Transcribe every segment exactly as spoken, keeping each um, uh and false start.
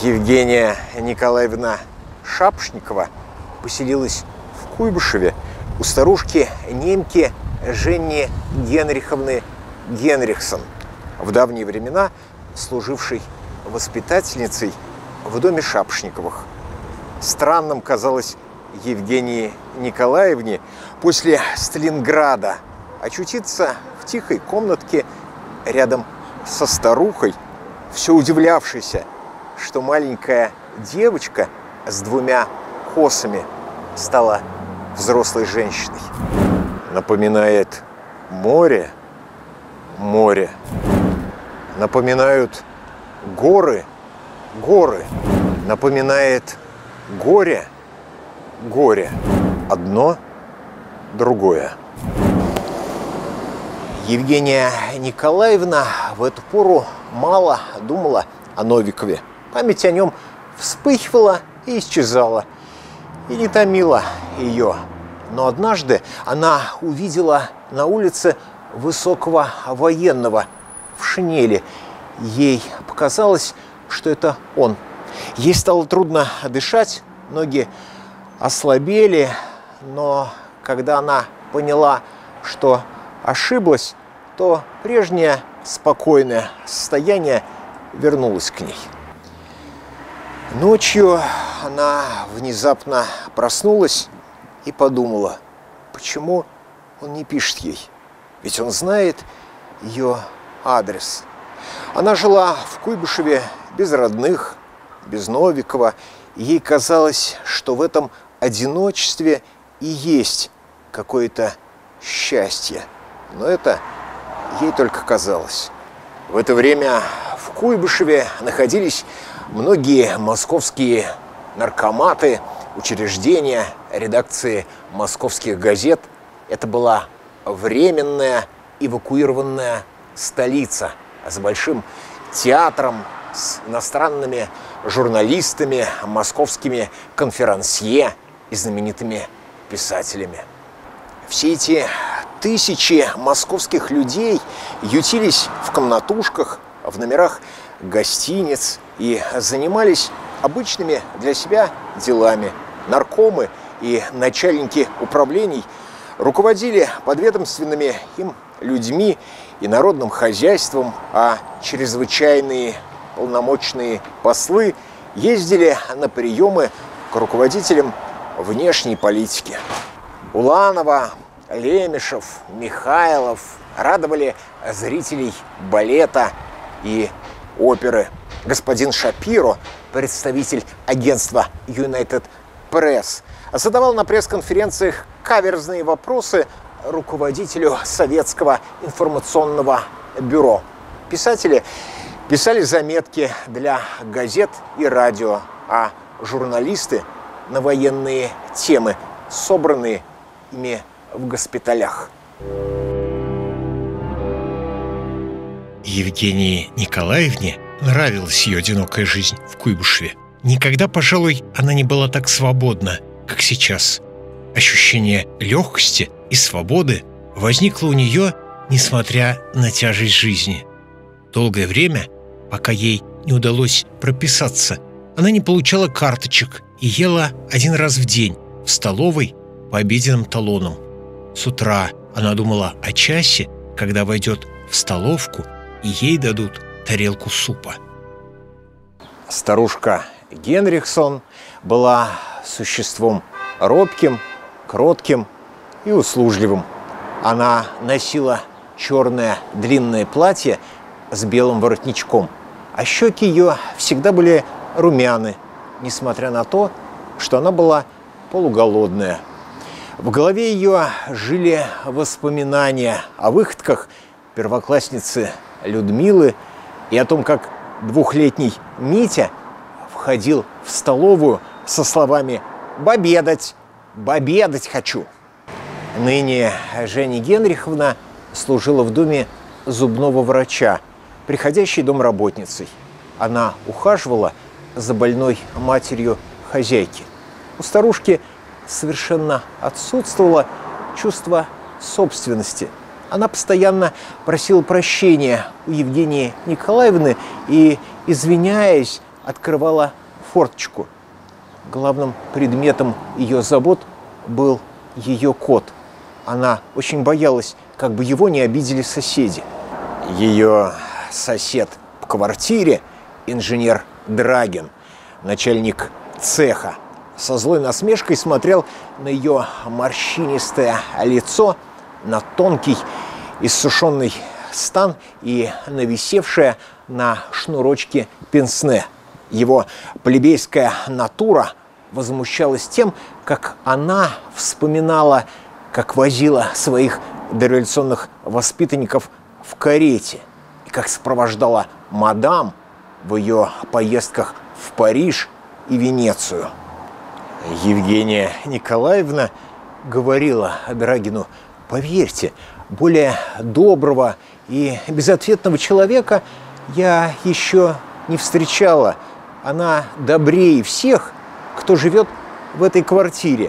Евгения Николаевна Шапошникова поселилась в Куйбышеве у старушки-немки Жени Генриховны Генрихсон, в давние времена служившей воспитательницей в доме Шапошниковых. Странным казалось Евгении Николаевне после Сталинграда очутиться в тихой комнатке рядом со старухой, все удивлявшейся, что маленькая девочка с двумя косами стала взрослой женщиной. Напоминает море, море. Напоминают горы, горы. Напоминает горе, горе. Одно, другое. Евгения Николаевна в эту пору мало думала о Новикове. Память о нем вспыхивала и исчезала, и не томила ее. Но однажды она увидела на улице высокого военного в шинели. Ей показалось, что это он. Ей стало трудно дышать, ноги ослабели, но когда она поняла, что ошиблась, то прежнее спокойное состояние вернулось к ней. Ночью она внезапно проснулась и подумала, почему он не пишет ей, ведь он знает ее адрес. Она жила в Куйбышеве без родных, без Новикова, и ей казалось, что в этом одиночестве и есть какое-то счастье. Но это ей только казалось. В это время в Куйбышеве находились многие московские наркоматы, учреждения, редакции московских газет. Это была временная эвакуированная столица с большим театром, с иностранными журналистами, московскими конферансье и знаменитыми писателями. Все эти тысячи московских людей ютились в комнатушках, в номерах гостиниц и занимались обычными для себя делами. Наркомы и начальники управлений руководили подведомственными им людьми и народным хозяйством, а чрезвычайные полномочные послы ездили на приемы к руководителям внешней политики. Уланова, Лемешев, Михайлов радовали зрителей балета и оперы. Господин Шапиро, представитель агентства United Press, задавал на пресс-конференциях каверзные вопросы руководителю Советского информационного бюро. Писатели писали заметки для газет и радио, а журналисты на военные темы, собранные ими в госпиталях. Евгении Николаевне нравилась ее одинокая жизнь в Куйбышеве. Никогда, пожалуй, она не была так свободна, как сейчас. Ощущение легкости и свободы возникло у нее, несмотря на тяжесть жизни. Долгое время, пока ей не удалось прописаться, она не получала карточек и ела один раз в день в столовой по обеденным талонам. С утра она думала о часе, когда войдет в столовку, и ей дадут тарелку супа. Старушка Генрихсон была существом робким, кротким и услужливым. Она носила черное длинное платье с белым воротничком, а щеки ее всегда были румяны, несмотря на то, что она была полуголодная. В голове ее жили воспоминания о выходках первоклассницы Людмилы и о том, как двухлетний Митя входил в столовую со словами «Бобедать! Бобедать хочу!». Ныне Женя Генриховна служила в доме зубного врача, приходящей домработницей. Она ухаживала за больной матерью хозяйки. У старушки совершенно отсутствовало чувство собственности. Она постоянно просила прощения у Евгении Николаевны и, извиняясь, открывала форточку. Главным предметом ее забот был ее кот. Она очень боялась, как бы его не обидели соседи. Ее сосед по квартире, инженер Драгин, начальник цеха, со злой насмешкой смотрел на ее морщинистое лицо, на тонкий иссушенный стан и на висевшее на шнурочке пенсне. Его плебейская натура возмущалась тем, как она вспоминала, как возила своих дореволюционных воспитанников в карете и как сопровождала мадам в ее поездках в Париж и Венецию. Евгения Николаевна говорила Драгину: «Поверьте, более доброго и безответного человека я еще не встречала. Она добрее всех, кто живет в этой квартире».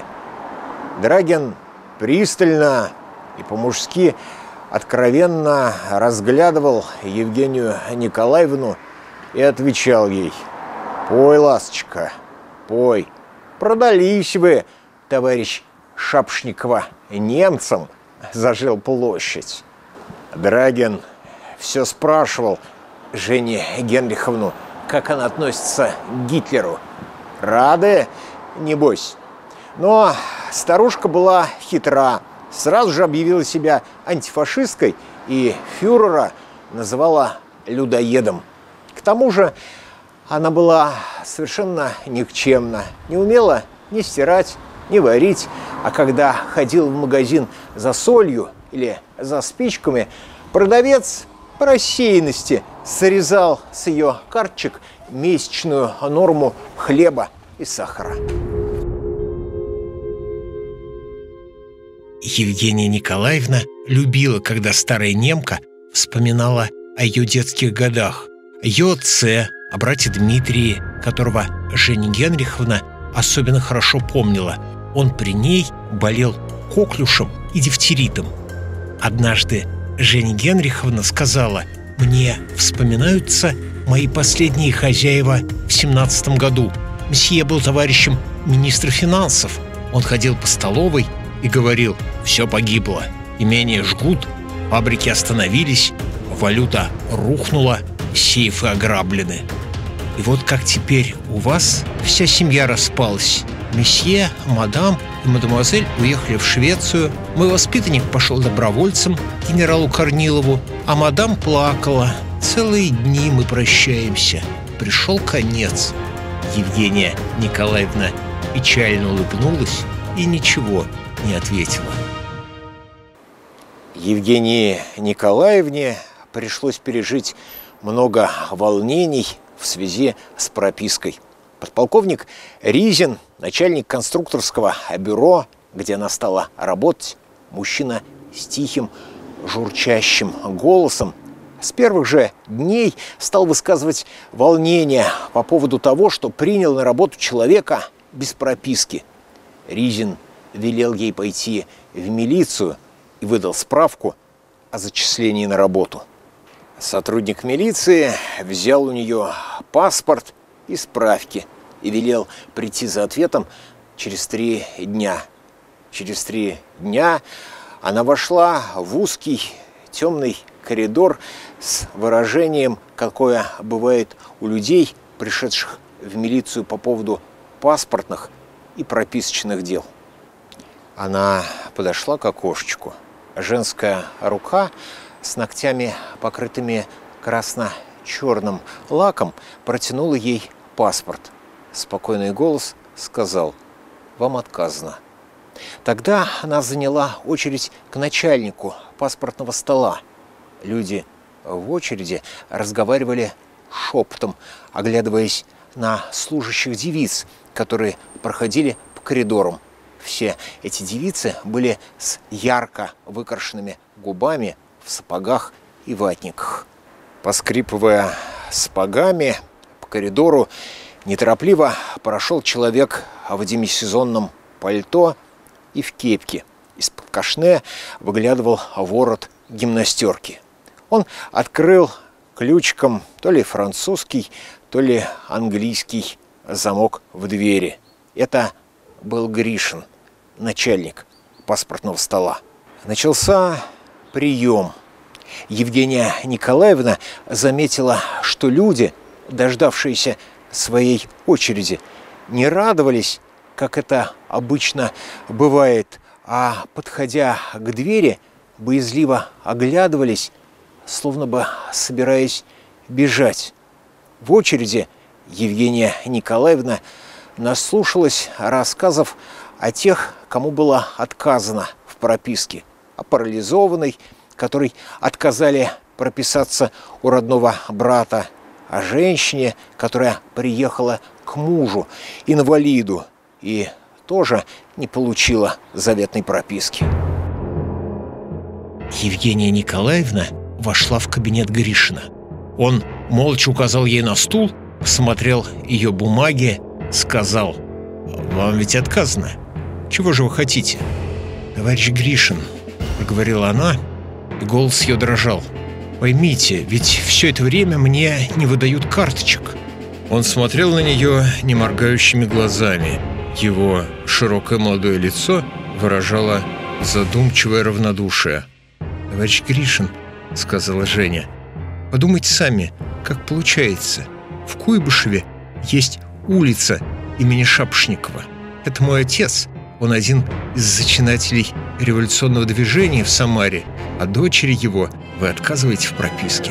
Драгин пристально и по-мужски откровенно разглядывал Евгению Николаевну и отвечал ей: «Пой, ласточка, пой. Продались вы, товарищ Шапшникова, немцам за жилплощадь». Драгин все спрашивал Женю Генриховну, как она относится к Гитлеру. Рады, небось. Но старушка была хитра, сразу же объявила себя антифашисткой и фюрера называла людоедом. К тому же она была совершенно никчемна, не умела ни стирать, ни варить, а когда ходил в магазин за солью или за спичками, продавец по рассеянности срезал с ее карточек месячную норму хлеба и сахара. Евгения Николаевна любила, когда старая немка вспоминала о ее детских годах, о ее отце, о брате Дмитрии, которого Женя Генриховна особенно хорошо помнила. Он при ней болел коклюшем и дифтеритом. Однажды Женя Генриховна сказала: «Мне вспоминаются мои последние хозяева в семнадцатом году. Мсье был товарищем министра финансов. Он ходил по столовой и говорил: все погибло, имения жгут, фабрики остановились, валюта рухнула, сейфы ограблены. И вот как теперь у вас вся семья распалась. Месье, мадам и мадемуазель уехали в Швецию. Мой воспитанник пошел добровольцем к генералу Корнилову, а мадам плакала. Целые дни мы прощаемся. Пришел конец». Евгения Николаевна печально улыбнулась и ничего не ответила. Евгении Николаевне пришлось пережить много волнений в связи с пропиской. Подполковник Ризин, начальник конструкторского бюро, где она стала работать, мужчина с тихим, журчащим голосом, с первых же дней стал высказывать волнение по поводу того, что принял на работу человека без прописки. Ризин велел ей пойти в милицию и выдал справку о зачислении на работу. Сотрудник милиции взял у нее паспорт и справки и велел прийти за ответом через три дня. Через три дня она вошла в узкий темный коридор с выражением, какое бывает у людей, пришедших в милицию по поводу паспортных и прописочных дел. Она подошла к окошечку. Женская рука с ногтями, покрытыми красно-черным лаком, протянула ей паспорт. Спокойный голос сказал: «Вам отказано». Тогда она заняла очередь к начальнику паспортного стола. Люди в очереди разговаривали шепотом, оглядываясь на служащих девиц, которые проходили по коридорам. Все эти девицы были с ярко выкрашенными губами, в сапогах и ватниках. Поскрипывая сапогами по коридору, неторопливо прошел человек в демисезонном пальто и в кепке. Из-под кашне выглядывал ворот гимнастерки. Он открыл ключиком то ли французский, то ли английский замок в двери. Это был Гришин, начальник паспортного стола. Начался прием. Евгения Николаевна заметила, что люди, дождавшиеся своей очереди, не радовались, как это обычно бывает, а, подходя к двери, боязливо оглядывались, словно бы собираясь бежать. В очереди Евгения Николаевна наслушалась рассказов о тех, кому было отказано в прописке, о парализованной, которой отказали прописаться у родного брата, о женщине, которая приехала к мужу, инвалиду, и тоже не получила заветной прописки. Евгения Николаевна вошла в кабинет Гришина. Он молча указал ей на стул, посмотрел ее бумаги, сказал: «Вам ведь отказано. Чего же вы хотите?» «Товарищ Гришин», — проговорила она, и голос ее дрожал, «поймите, ведь все это время мне не выдают карточек». Он смотрел на нее неморгающими глазами. Его широкое молодое лицо выражало задумчивое равнодушие. «Товарищ Гришин», — сказала Женя, — «подумайте сами, как получается. В Куйбышеве есть улица имени Шапошникова. Это мой отец. Он один из зачинателей революционного движения в Самаре, а дочери его вы отказываете в прописке».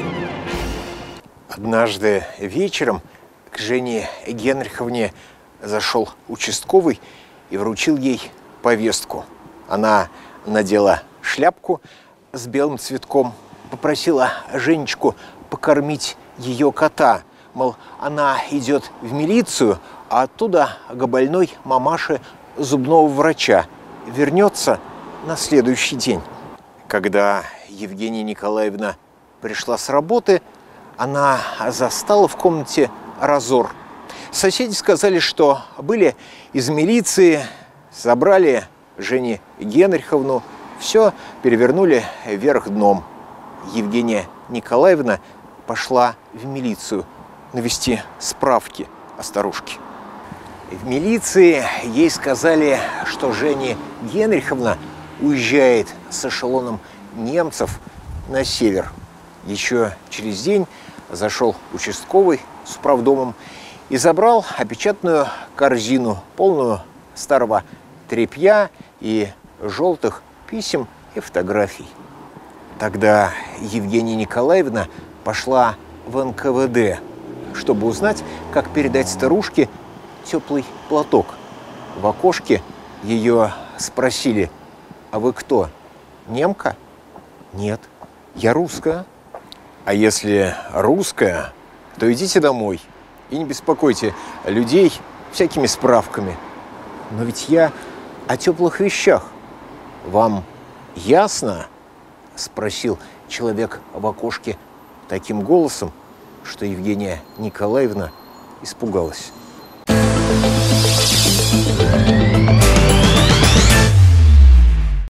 Однажды вечером к Жене Генриховне зашел участковый и вручил ей повестку. Она надела шляпку с белым цветком, попросила Женечку покормить ее кота. Мол, она идет в милицию, а оттуда к больной мамаше зубного врача. Вернется на следующий день. Когда Евгения Николаевна пришла с работы, она застала в комнате разор. Соседи сказали, что были из милиции, забрали Женю Генриховну, все перевернули вверх дном. Евгения Николаевна пошла в милицию навести справки о старушке. В милиции ей сказали, что Женя Генриховна уезжает с эшелоном немцев на север. Еще через день зашел участковый с управдомом и забрал опечатанную корзину, полную старого тряпья и желтых писем и фотографий. Тогда Евгения Николаевна пошла в эн ка вэ дэ, чтобы узнать, как передать старушке теплый платок. В окошке ее спросили: «А вы кто, немка?» «Нет, я русская». «А если русская, то идите домой и не беспокойте людей всякими справками». «Но ведь я о теплых вещах. Вам ясно?» – спросил человек в окошке таким голосом, что Евгения Николаевна испугалась.